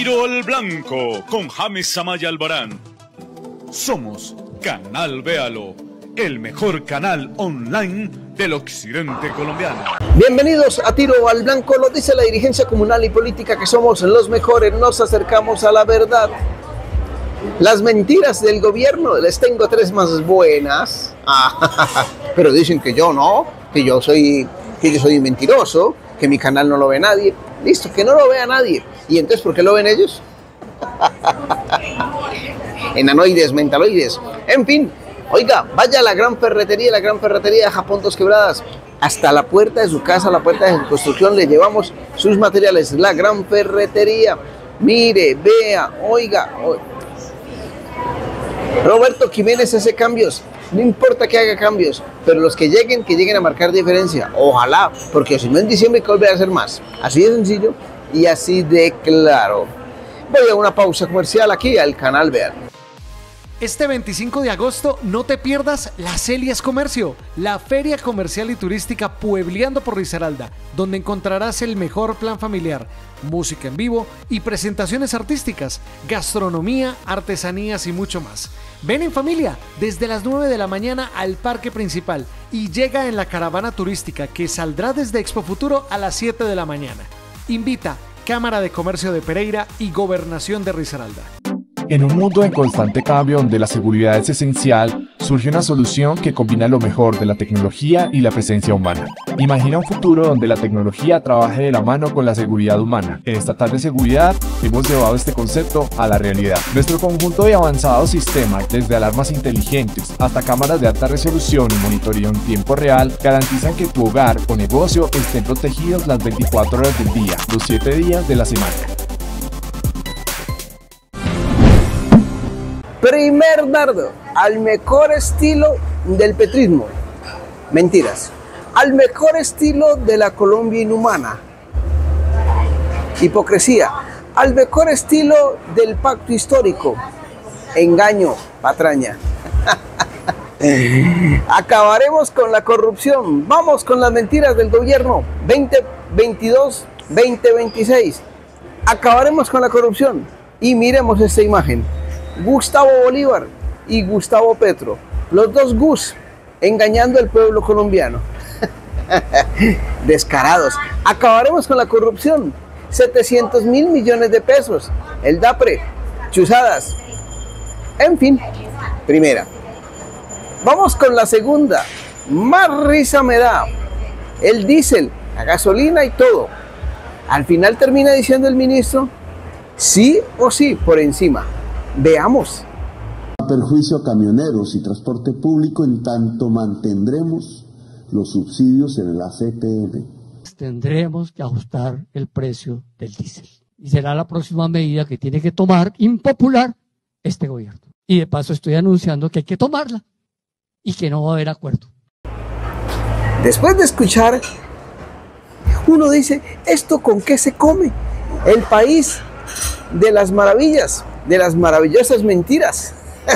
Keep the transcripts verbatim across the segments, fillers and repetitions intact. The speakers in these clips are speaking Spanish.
Tiro al Blanco con James Amaya Albarán. Somos Canal Véalo, el mejor canal online del occidente colombiano. Bienvenidos a Tiro al Blanco. Lo dice la dirigencia comunal y política que somos los mejores. Nos acercamos a la verdad. Las mentiras del gobierno, les tengo tres más buenas. Ah, pero dicen que yo no, que yo soy, que yo soy mentiroso, que mi canal no lo ve nadie. Listo, que no lo vea nadie. ¿Y entonces por qué lo ven ellos? Enanoides, mentaloides. En fin, oiga, vaya a la gran ferretería, la gran ferretería de Japón Dos Quebradas. Hasta la puerta de su casa, la puerta de su construcción, le llevamos sus materiales. La gran ferretería. Mire, vea, oiga. oiga. Roberto Jiménez hace cambios. No importa que haga cambios, pero los que lleguen, que lleguen a marcar diferencia. Ojalá, porque si no en diciembre, ¿qué volverá a hacer más? Así de sencillo y así de claro. Voy a una pausa comercial aquí al canal Vean. Este veinticinco de agosto no te pierdas la Celias Comercio, la feria comercial y turística puebleando por Risaralda, donde encontrarás el mejor plan familiar, música en vivo y presentaciones artísticas, gastronomía, artesanías y mucho más. Ven en familia desde las nueve de la mañana al parque principal y llega en la caravana turística que saldrá desde Expo Futuro a las siete de la mañana. Invita Cámara de Comercio de Pereira y Gobernación de Risaralda. En un mundo en constante cambio donde la seguridad es esencial, surge una solución que combina lo mejor de la tecnología y la presencia humana. Imagina un futuro donde la tecnología trabaje de la mano con la seguridad humana. En esta tarde de seguridad hemos llevado este concepto a la realidad. Nuestro conjunto de avanzados sistemas, desde alarmas inteligentes hasta cámaras de alta resolución y monitoreo en tiempo real, garantizan que tu hogar o negocio estén protegidos las veinticuatro horas del día, los siete días de la semana. Primer dardo, al mejor estilo del petrismo. Mentiras. Al mejor estilo de la Colombia inhumana. Hipocresía. Al mejor estilo del pacto histórico. Engaño, patraña. Acabaremos con la corrupción. Vamos con las mentiras del gobierno veinte veintidós veinte veintiséis. Acabaremos con la corrupción. Y miremos esta imagen. Gustavo Bolívar y Gustavo Petro, los dos Gus, engañando al pueblo colombiano. Descarados. Acabaremos con la corrupción. setecientos mil millones de pesos. El DAPRE, chuzadas. En fin, primera. Vamos con la segunda. Más risa me da. El diésel, la gasolina y todo. Al final termina diciendo el ministro, sí o sí, por encima. Veamos. A perjuicio a camioneros y transporte público, en tanto mantendremos los subsidios en la C P M. Tendremos que ajustar el precio del diésel. Y será la próxima medida que tiene que tomar, impopular, este gobierno. Y de paso estoy anunciando que hay que tomarla y que no va a haber acuerdo. Después de escuchar, uno dice, ¿esto con qué se come? El país de las maravillas, de las maravillosas mentiras.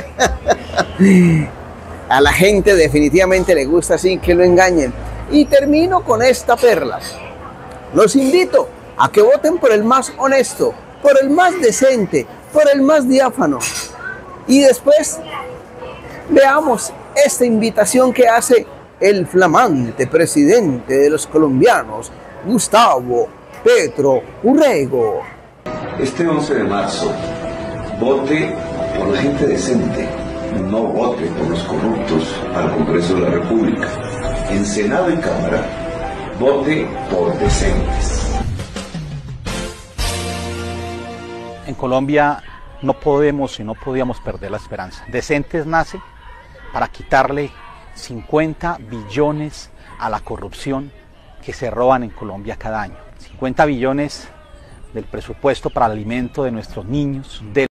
A la gente definitivamente le gusta así que lo engañen. Y termino con esta perla. Los invito a que voten por el más honesto, por el más decente, por el más diáfano. Y después veamos esta invitación que hace el flamante presidente de los colombianos, Gustavo Petro Urrego. Este once de marzo, vote por la gente decente, no vote por los corruptos al Congreso de la República. En Senado y Cámara, vote por decentes. En Colombia no podemos y no podíamos perder la esperanza. Decentes nace para quitarle cincuenta billones a la corrupción que se roban en Colombia cada año. cincuenta billones del presupuesto para el alimento de nuestros niños. De...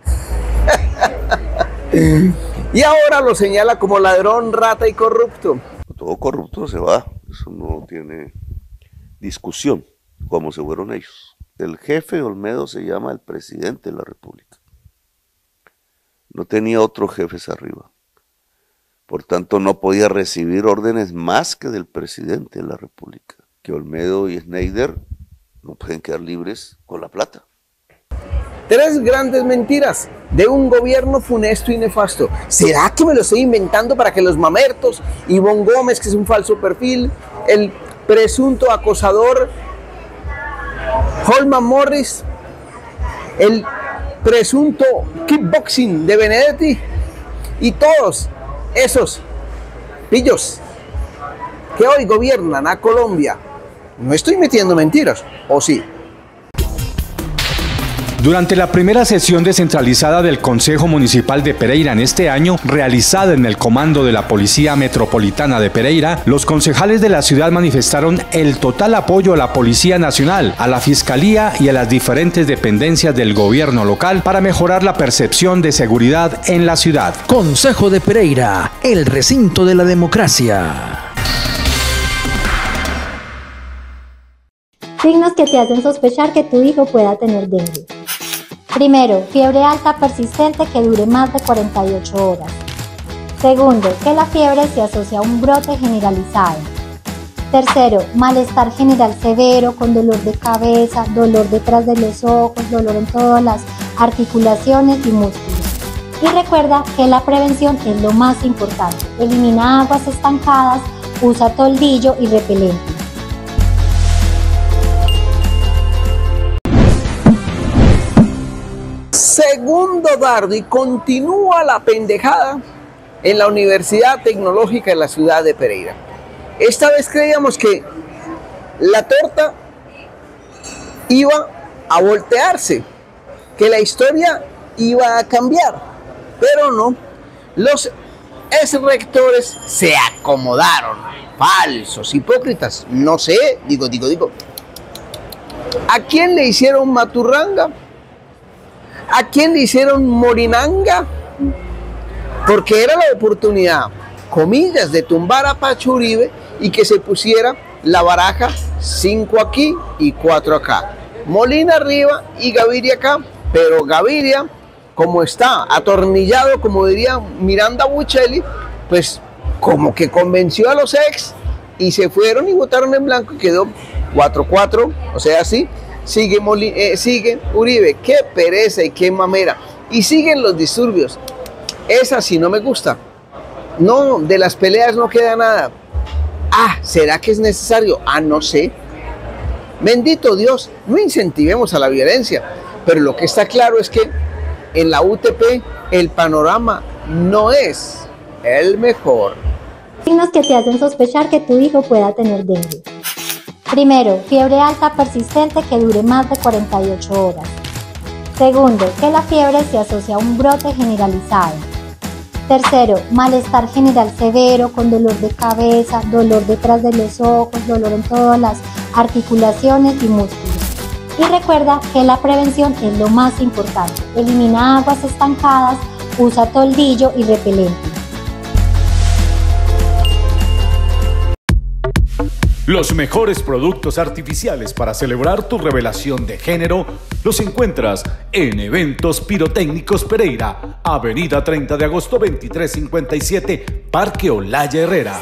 Y ahora lo señala como ladrón, rata y corrupto. Todo corrupto se va, eso no tiene discusión, como se fueron ellos. El jefe Olmedo se llama el presidente de la República. No tenía otros jefes arriba. Por tanto, no podía recibir órdenes más que del presidente de la República. Que Olmedo y Schneider no pueden quedar libres con la plata. Tres grandes mentiras de un gobierno funesto y nefasto. ¿Será que me lo estoy inventando para que los mamertos, Ivonne Gómez, que es un falso perfil, el presunto acosador Holman Morris, el presunto kickboxing de Benedetti y todos esos pillos que hoy gobiernan a Colombia? No estoy metiendo mentiras, ¿o sí? Durante la primera sesión descentralizada del Consejo Municipal de Pereira en este año, realizada en el comando de la Policía Metropolitana de Pereira, los concejales de la ciudad manifestaron el total apoyo a la Policía Nacional, a la Fiscalía y a las diferentes dependencias del gobierno local para mejorar la percepción de seguridad en la ciudad. Consejo de Pereira, el recinto de la democracia. Signos que te hacen sospechar que tu hijo pueda tener dengue. Primero, fiebre alta persistente que dure más de cuarenta y ocho horas. Segundo, que la fiebre se asocia a un brote generalizado. Tercero, malestar general severo con dolor de cabeza, dolor detrás de los ojos, dolor en todas las articulaciones y músculos. Y recuerda que la prevención es lo más importante. Elimina aguas estancadas, usa toldillo y repelente. Segundo dardo, y continúa la pendejada en la Universidad Tecnológica de la ciudad de Pereira. Esta vez creíamos que la torta iba a voltearse, que la historia iba a cambiar, pero no. Los ex rectores se acomodaron, falsos, hipócritas, no sé, digo, digo, digo. ¿A quién le hicieron maturranga? ¿A quién le hicieron morinanga? Porque era la oportunidad, comillas, de tumbar a Pacho Uribe y que se pusiera la baraja cinco aquí y cuatro acá. Molina arriba y Gaviria acá, pero Gaviria, como está atornillado, como diría Miranda Buccelli, pues como que convenció a los ex y se fueron y votaron en blanco y quedó cuatro cuatro, o sea, así. Sigue, Molina, eh, sigue Uribe, qué pereza y qué mamera. Y siguen los disturbios. Esa sí no me gusta. No, de las peleas no queda nada. Ah, ¿será que es necesario? Ah, no sé. Bendito Dios, no incentivemos a la violencia. Pero lo que está claro es que en la U T P el panorama no es el mejor. Signos que te hacen sospechar que tu hijo pueda tener dengue. Primero, fiebre alta persistente que dure más de cuarenta y ocho horas. Segundo, que la fiebre se asocia a un brote generalizado. Tercero, malestar general severo con dolor de cabeza, dolor detrás de los ojos, dolor en todas las articulaciones y músculos. Y recuerda que la prevención es lo más importante. Elimina aguas estancadas, usa toldillo y repelente. Los mejores productos artificiales para celebrar tu revelación de género los encuentras en Eventos Pirotécnicos Pereira, Avenida treinta de agosto veintitrés cincuenta y siete, Parque Olaya Herrera.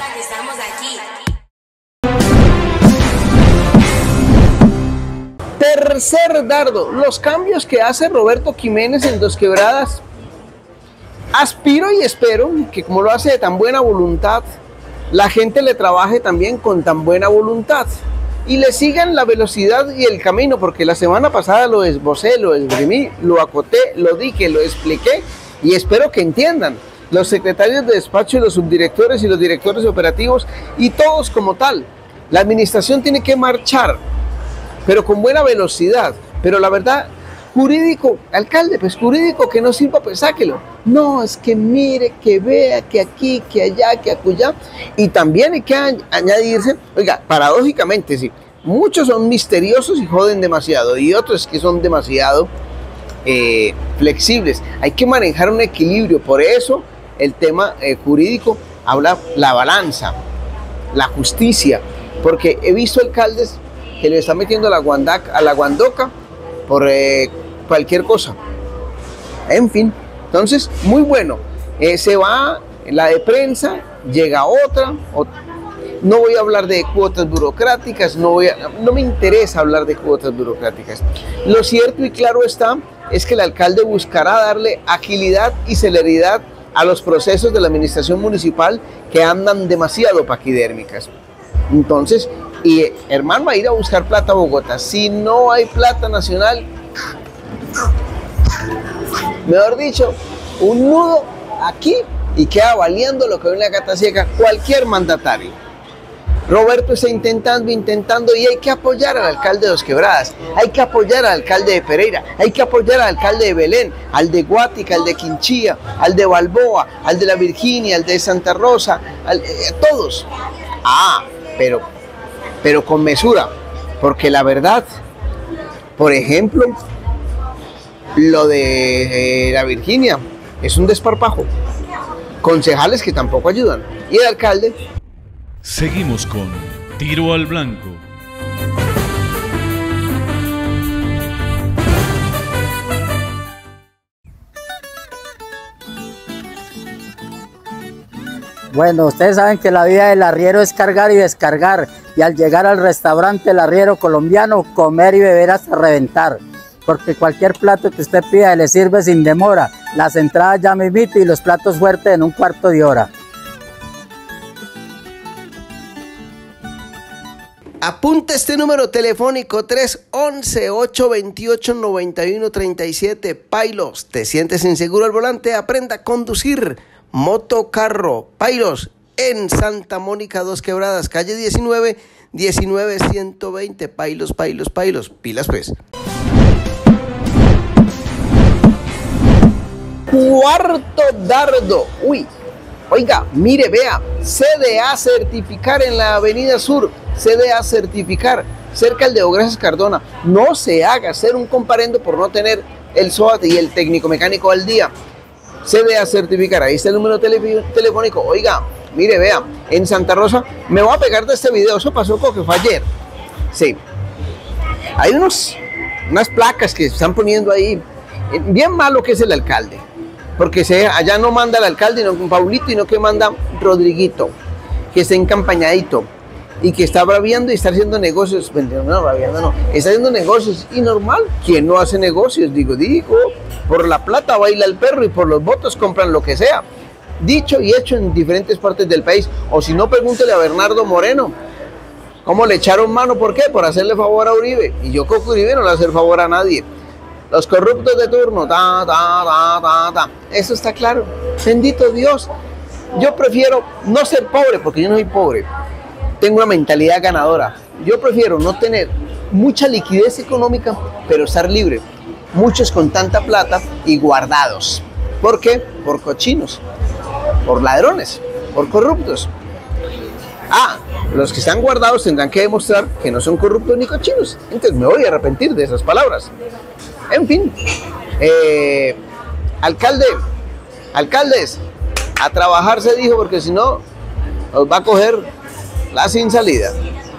Tercer dardo, los cambios que hace Roberto Jiménez en Dos Quebradas. Aspiro y espero que, como lo hace de tan buena voluntad, la gente le trabaje también con tan buena voluntad y le sigan la velocidad y el camino, porque la semana pasada lo esbocé, lo esgrimí, lo acoté, lo dije, lo expliqué y espero que entiendan los secretarios de despacho y los subdirectores y los directores operativos y todos como tal. La administración tiene que marchar, pero con buena velocidad, pero la verdad, jurídico, alcalde, pues jurídico que no sirva, pues sáquelo. No, es que mire, que vea, que aquí, que allá, que acullá. Y también hay que añadirse, oiga, paradójicamente, sí, muchos son misteriosos y joden demasiado, y otros que son demasiado eh, flexibles. Hay que manejar un equilibrio, por eso el tema eh, jurídico habla la balanza, la justicia, porque he visto alcaldes que le están metiendo a la, guandaca, a la guandoca por eh, cualquier cosa. En fin, entonces, muy bueno. Eh, se va la de prensa, llega otra, otra. No voy a hablar de cuotas burocráticas, no, voy a, no me interesa hablar de cuotas burocráticas. Lo cierto y claro está es que el alcalde buscará darle agilidad y celeridad a los procesos de la administración municipal que andan demasiado paquidérmicas. Entonces, y hermano, va a ir a buscar plata a Bogotá. Si no hay plata nacional, mejor dicho, un nudo aquí y queda valiendo lo que ve en la gata ciega cualquier mandatario. Roberto está intentando, intentando y hay que apoyar al alcalde de Dos Quebradas, hay que apoyar al alcalde de Pereira, hay que apoyar al alcalde de Belén, al de Guática, al de Quinchía, al de Balboa, al de la Virginia, al de Santa Rosa, al, eh, todos. Ah, pero, pero con mesura, porque la verdad, por ejemplo, lo de eh, la Virginia es un desparpajo, concejales que tampoco ayudan y el alcalde. Seguimos con Tiro al Blanco. Bueno, ustedes saben que la vida del arriero es cargar y descargar, y al llegar al restaurante El Arriero Colombiano, comer y beber hasta reventar, porque cualquier plato que usted pida le sirve sin demora, las entradas ya mismito y los platos fuertes en un cuarto de hora. Apunta este número telefónico tres once, ocho veintiocho, noventa y uno treinta y siete. Pailos, ¿te sientes inseguro al volante? Aprenda a conducir moto, carro. Pailos, en Santa Mónica, Dos Quebradas, calle diecinueve, diecinueve ciento veinte. Pailos, Pailos, Pailos. Pilas pues. Cuarto dardo. Uy, oiga, mire, vea. C D A certificar en la Avenida Sur. C D A certificar cerca del de Gracias Cardona. No se haga hacer un comparendo por no tener el SOAT y el técnico mecánico al día. C D A certificar, ahí está el número tele, telefónico. Oiga, mire, vea, en Santa Rosa, me voy a pegar de este video, eso pasó como que fue ayer. Sí, hay unos, unas placas que están poniendo ahí, bien malo que es el alcalde, porque se, allá no manda el alcalde, no Paulito, sino que manda Rodriguito, que está encampañadito y que está braviando y está haciendo negocios. No, braviando no, está haciendo negocios y normal. ¿Quién no hace negocios? Digo, digo, por la plata baila el perro y por los votos compran lo que sea. Dicho y hecho en diferentes partes del país. O si no, pregúntele a Bernardo Moreno cómo le echaron mano. ¿Por qué? Por hacerle favor a Uribe. Y yo creo que Uribe no le va a hacer favor a nadie. Los corruptos de turno, ta, ta, ta, ta, ta. Eso está claro. Bendito Dios. Yo prefiero no ser pobre, porque yo no soy pobre. Tengo una mentalidad ganadora. Yo prefiero no tener mucha liquidez económica, pero estar libre. Muchos con tanta plata y guardados. ¿Por qué? Por cochinos, por ladrones, por corruptos. Ah, los que están guardados tendrán que demostrar que no son corruptos ni cochinos. Entonces me voy a arrepentir de esas palabras. En fin, eh, alcalde, alcaldes, a trabajar se dijo, porque si no, nos va a coger la sin salida.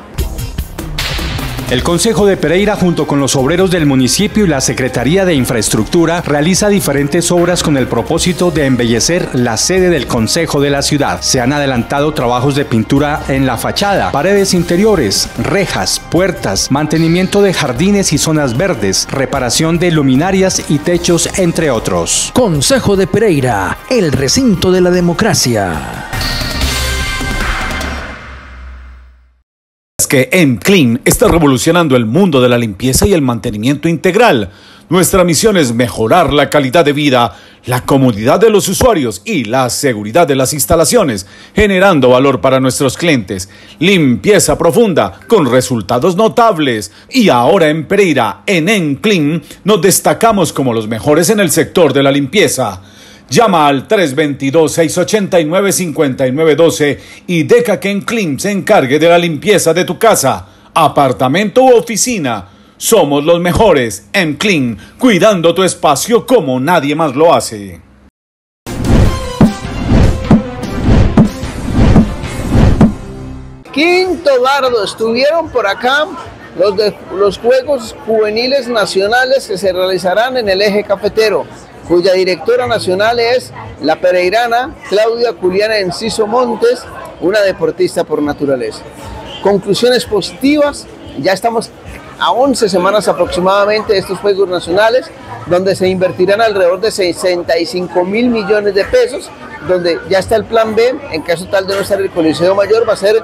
El Concejo de Pereira, junto con los obreros del municipio y la Secretaría de Infraestructura, realiza diferentes obras con el propósito de embellecer la sede del Concejo de la ciudad. Se han adelantado trabajos de pintura en la fachada, paredes interiores, rejas, puertas, mantenimiento de jardines y zonas verdes, reparación de luminarias y techos, entre otros. Concejo de Pereira, el recinto de la democracia. Que EmClean está revolucionando el mundo de la limpieza y el mantenimiento integral. Nuestra misión es mejorar la calidad de vida, la comodidad de los usuarios y la seguridad de las instalaciones, generando valor para nuestros clientes. Limpieza profunda con resultados notables. Y ahora en Pereira, en EmClean, nos destacamos como los mejores en el sector de la limpieza. Llama al tres dos dos, seis ocho nueve, cinco nueve uno dos y deja que EmClean se encargue de la limpieza de tu casa, apartamento u oficina. Somos los mejores. EmClean, cuidando tu espacio como nadie más lo hace. Quinto dardo, estuvieron por acá los, de, los Juegos Juveniles Nacionales que se realizarán en el Eje Cafetero, cuya directora nacional es la pereirana Claudia Juliana Enciso Montes, una deportista por naturaleza. Conclusiones positivas, ya estamos a once semanas aproximadamente de estos Juegos Nacionales, donde se invertirán alrededor de sesenta y cinco mil millones de pesos, donde ya está el plan B, en caso tal de no estar el Coliseo Mayor, va a ser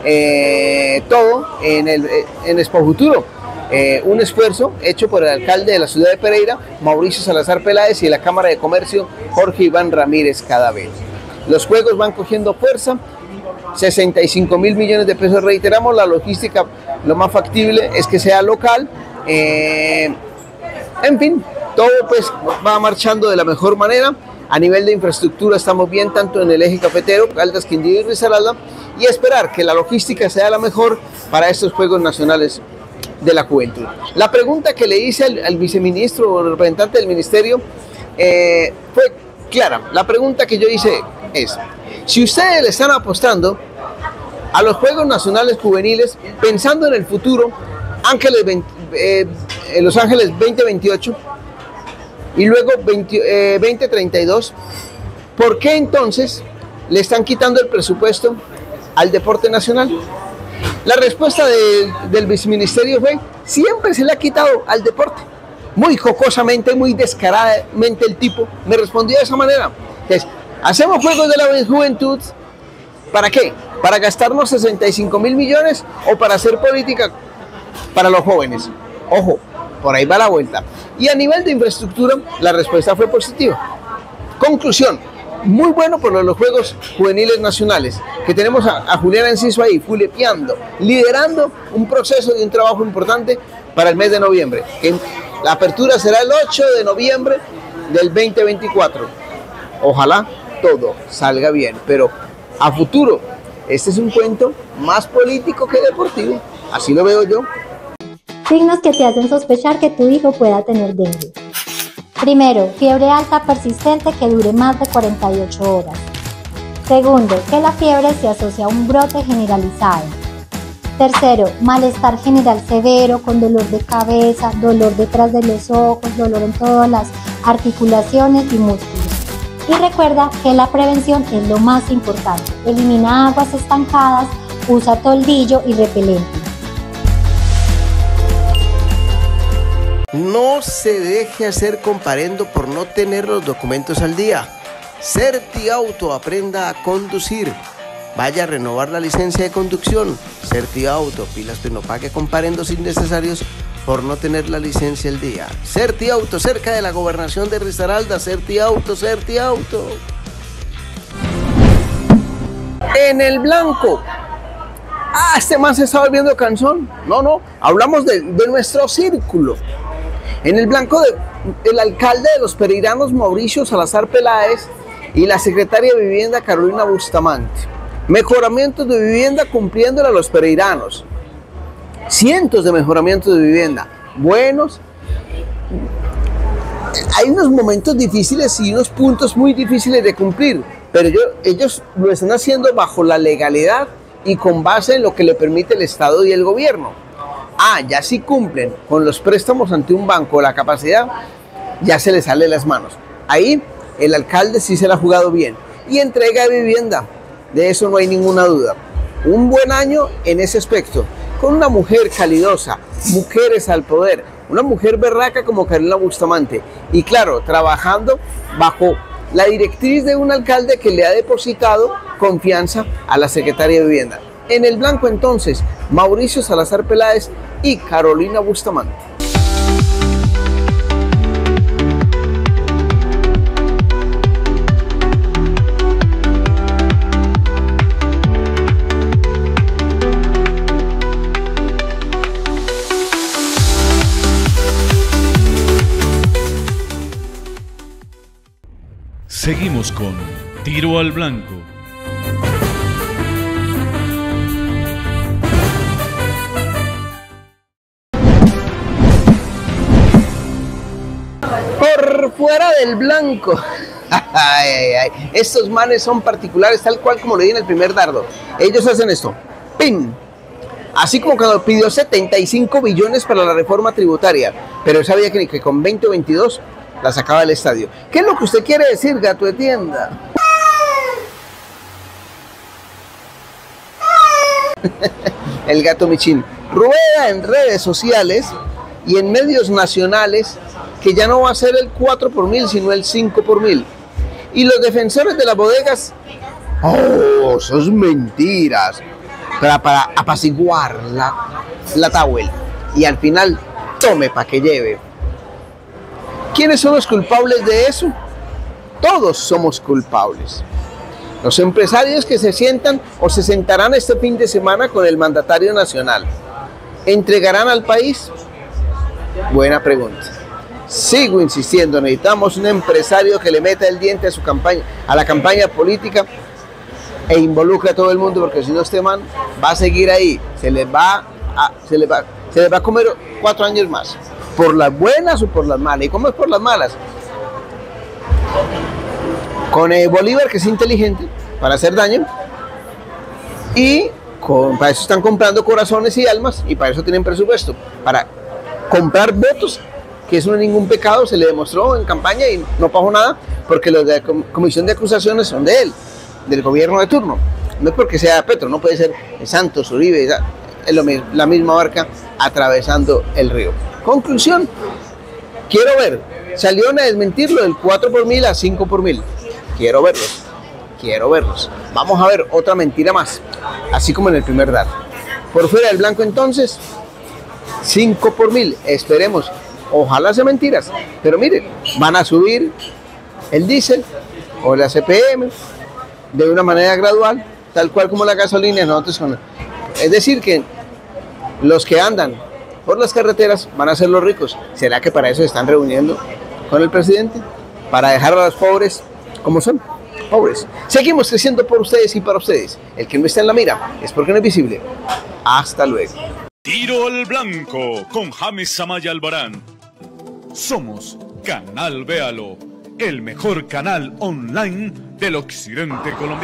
eh, todo en, el, en Expo Futuro. Eh, un esfuerzo hecho por el alcalde de la ciudad de Pereira, Mauricio Salazar Peláez, y la Cámara de Comercio, Jorge Iván Ramírez Cadavel. Los juegos van cogiendo fuerza, sesenta y cinco mil millones de pesos, reiteramos, la logística lo más factible es que sea local, eh, en fin, todo pues va marchando de la mejor manera. A nivel de infraestructura estamos bien, tanto en el eje cafetero, Caldas, Quindío y Risaralda, y esperar que la logística sea la mejor para estos Juegos Nacionales de la Juventud. La pregunta que le hice al, al viceministro o representante del ministerio eh, fue clara. La pregunta que yo hice es, si ustedes le están apostando a los Juegos Nacionales Juveniles pensando en el futuro, Ángeles veinte, eh, Los Ángeles veinte veintiocho y luego veinte, eh, veinte treinta y dos, ¿por qué entonces le están quitando el presupuesto al deporte nacional? La respuesta de, del viceministerio fue, siempre se le ha quitado al deporte. Muy jocosamente, muy descaradamente el tipo me respondió de esa manera. Entonces, hacemos Juegos de la Juventud, ¿para qué? ¿Para gastarnos sesenta y cinco mil millones o para hacer política para los jóvenes? Ojo, por ahí va la vuelta. Y a nivel de infraestructura, la respuesta fue positiva. Conclusión, muy bueno por los Juegos Juveniles Nacionales, que tenemos a, a Juliana Enciso ahí, fuleteando, liderando un proceso y un trabajo importante para el mes de noviembre. Que la apertura será el ocho de noviembre del veinte veinticuatro. Ojalá todo salga bien, pero a futuro, este es un cuento más político que deportivo, así lo veo yo. Signos que te hacen sospechar que tu hijo pueda tener dengue. Primero, fiebre alta persistente que dure más de cuarenta y ocho horas. Segundo, que la fiebre se asocia a un brote generalizado. Tercero, malestar general severo con dolor de cabeza, dolor detrás de los ojos, dolor en todas las articulaciones y músculos. Y recuerda que la prevención es lo más importante. Elimina aguas estancadas, usa toldillo y repelente. No se deje hacer comparendo por no tener los documentos al día. Certiauto, aprenda a conducir. Vaya a renovar la licencia de conducción. Certiauto, pilas que no pague comparendos innecesarios por no tener la licencia al día. Certiauto, cerca de la gobernación de Risaralda. Certiauto, Certiauto. En el blanco. Ah, este man se está volviendo cansón. No, no, hablamos de, de nuestro círculo. En el blanco, de, el alcalde de los pereiranos, Mauricio Salazar Peláez, y la secretaria de Vivienda, Carolina Bustamante. Mejoramientos de vivienda cumpliéndole a los pereiranos. Cientos de mejoramientos de vivienda. Buenos. Hay unos momentos difíciles y unos puntos muy difíciles de cumplir, pero yo, ellos lo están haciendo bajo la legalidad y con base en lo que le permite el Estado y el gobierno. Ah, ya si cumplen con los préstamos ante un banco, la capacidad, ya se les sale de las manos. Ahí el alcalde sí se la ha jugado bien. Y entrega de vivienda, de eso no hay ninguna duda. Un buen año en ese aspecto, con una mujer calidosa, mujeres al poder, una mujer berraca como Carolina Bustamante. Y claro, trabajando bajo la directriz de un alcalde que le ha depositado confianza a la secretaria de Vivienda. En el blanco entonces, Mauricio Salazar Peláez y Carolina Bustamante. Seguimos con Tiro al Blanco. Por fuera del blanco. Ay, ay, ay. Estos manes son particulares, tal cual como le di en el primer dardo. Ellos hacen esto. ¡Pim! Así como cuando pidió setenta y cinco billones para la reforma tributaria. Pero él sabía que, que con veinte o veintidós la sacaba del estadio. ¿Qué es lo que usted quiere decir, gato de tienda? el gato Michín. Rueda en redes sociales y en medios nacionales que ya no va a ser el cuatro por mil, sino el cinco por mil. Y los defensores de las bodegas, ¡oh, eso es mentiras! Para, para apaciguar la, la Tawel. Y al final, tome para que lleve. ¿Quiénes son los culpables de eso? Todos somos culpables. Los empresarios que se sientan o se sentarán este fin de semana con el mandatario nacional, ¿entregarán al país? Buena pregunta. Sigo insistiendo, necesitamos un empresario que le meta el diente a su campaña, a la campaña política e involucre a todo el mundo, porque si no, este man va a seguir ahí, se les va a, se les va, se les va a comer cuatro años más, por las buenas o por las malas. ¿Y cómo es por las malas? Con eh, Bolívar, que es inteligente para hacer daño, y con, para eso están comprando corazones y almas, y para eso tienen presupuesto, para comprar votos, que eso no es ningún pecado, se le demostró en campaña y no pasó nada, porque los de la comisión de acusaciones son de él, del gobierno de turno. No es porque sea Petro, no puede ser Santos, Uribe, es lo mismo, la misma barca atravesando el río. Conclusión, quiero ver, salieron a desmentirlo del cuatro por mil a cinco por mil. Quiero verlos, quiero verlos. Vamos a ver otra mentira más, así como en el primer dato. Por fuera del blanco entonces, cinco por mil, esperemos. Ojalá sean mentiras, pero miren, van a subir el diésel o la C P M de una manera gradual, tal cual como la gasolina. Nosotros con... Es decir, que los que andan por las carreteras van a ser los ricos. ¿Será que para eso se están reuniendo con el presidente? Para dejar a los pobres como son, pobres. Seguimos creciendo por ustedes y para ustedes. El que no está en la mira es porque no es visible. Hasta luego. Tiro al blanco con James Amaya Albarán. Somos Canal Véalo, el mejor canal online del occidente colombiano.